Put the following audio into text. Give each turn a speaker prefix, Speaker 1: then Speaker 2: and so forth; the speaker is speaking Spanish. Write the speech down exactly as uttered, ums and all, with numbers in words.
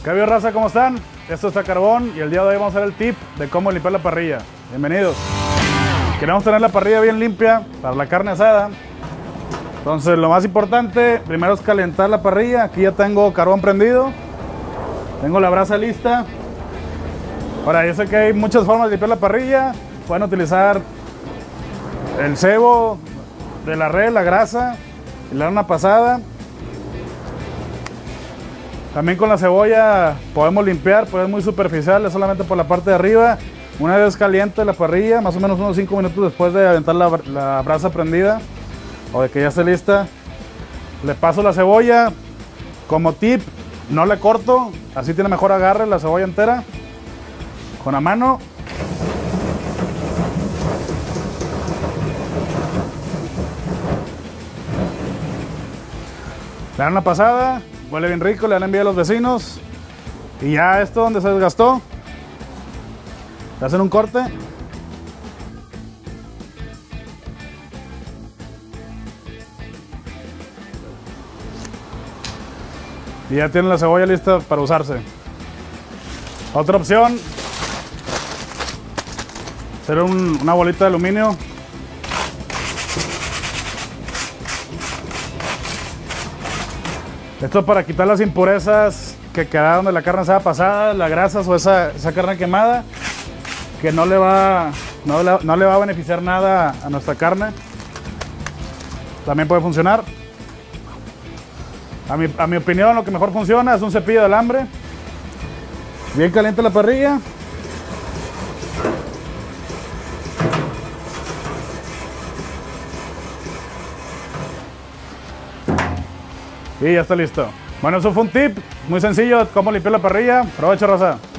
Speaker 1: ¿Qué había, raza? ¿Cómo están? Esto está Carbón y el día de hoy vamos a hacer el tip de cómo limpiar la parrilla. Bienvenidos. Queremos tener la parrilla bien limpia para la carne asada. Entonces lo más importante primero es calentar la parrilla. Aquí ya tengo carbón prendido, tengo la brasa lista. Ahora, yo sé que hay muchas formas de limpiar la parrilla. Pueden utilizar el cebo de la red, la grasa y la lana pasada. También con la cebolla podemos limpiar, pues es muy superficial, es solamente por la parte de arriba. Una vez caliente la parrilla, más o menos unos cinco minutos después de aventar la, la brasa prendida o de que ya esté lista, le paso la cebolla. Como tip, no le corto, así tiene mejor agarre la cebolla entera. Con la mano. Le dan la pasada, huele bien rico, le dan envidia a los vecinos. Y ya esto donde se desgastó, le hacen un corte. Y ya tienen la cebolla lista para usarse. Otra opción, hacer un, una bolita de aluminio. Esto es para quitar las impurezas que quedaron de la carne asada pasada, las grasas o esa, esa carne quemada, que no le, va, no, le, no le va a beneficiar nada a nuestra carne. También puede funcionar. A mi, a mi opinión, lo que mejor funciona es un cepillo de alambre. Bien caliente la parrilla. Y ya está listo. Bueno, eso fue un tip muy sencillo, cómo limpiar la parrilla. Provecho, raza.